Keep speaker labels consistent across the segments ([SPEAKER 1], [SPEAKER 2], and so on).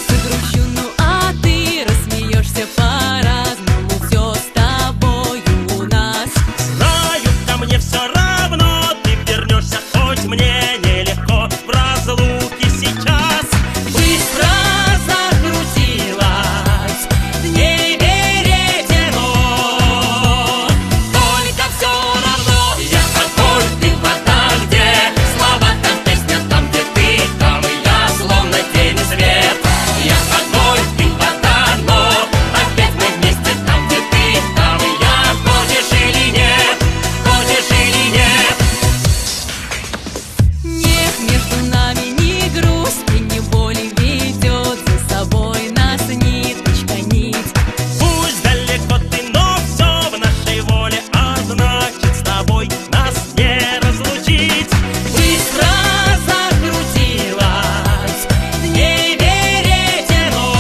[SPEAKER 1] загрущу, ну а ты рассмеешься по-разному. Все с тобою у нас.
[SPEAKER 2] Знаю, ко мне все равно, ты вернешься, хоть мне нелегко в разлуке сейчас.
[SPEAKER 1] Быстро закрутилась в небе ретено, только все равно
[SPEAKER 2] Я огонь, ты вода, где слова, там песня, там где ты, там и я, словно день и свет. Я огонь, ты вода, но опять мы вместе, там где ты, там и я. Ходишь или нет, ходишь или нет.
[SPEAKER 1] нет между нами ни грусти, ни боли, ведет за собой нас ниточка, нить.
[SPEAKER 2] Пусть далеко ты, но все в нашей воле, а значит с тобой нас не разлучить.
[SPEAKER 1] Быстро закрутилась в небе ретено,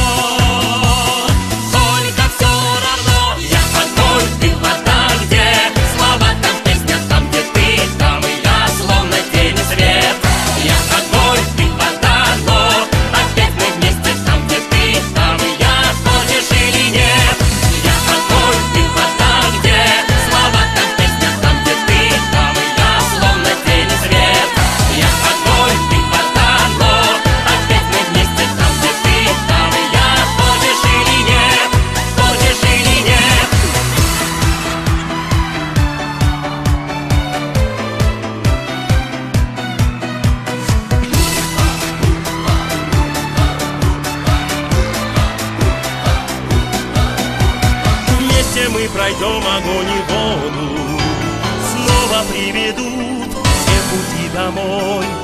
[SPEAKER 1] только все равно
[SPEAKER 2] Я огонь, ты вода, где слова, там песня, там где ты, там и я, словно день и свет. Я огонь, ты вода, но опять мы вместе, там где ты, там и я. Ходишь или нет? Я огонь, ты вода, где слова, там песня, там где ты, там и я, словно день и свет. Я огонь, ты вода, но опять мы вместе, там где ты, там и я. Ходишь или нет? Ходишь или нет? Вместе мы пройдем огонь и воду, снова приведут все пути домой.